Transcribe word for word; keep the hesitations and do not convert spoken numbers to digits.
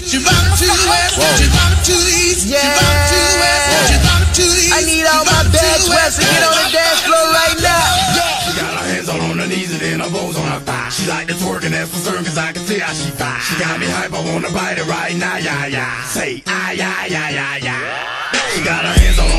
she bump to the west, she bump to the east, she bump to the west, she bump to the east. I need all my bad twins to get on the dance floor right now. She got her hands all on her knees and then her bows on her thigh. She like to twerk and that's for certain cause I can tell she fine. She got me hype, I wanna bite it right now, yeah, yeah. Say, ah, yeah, yeah, yeah, yeah. She got her hands all on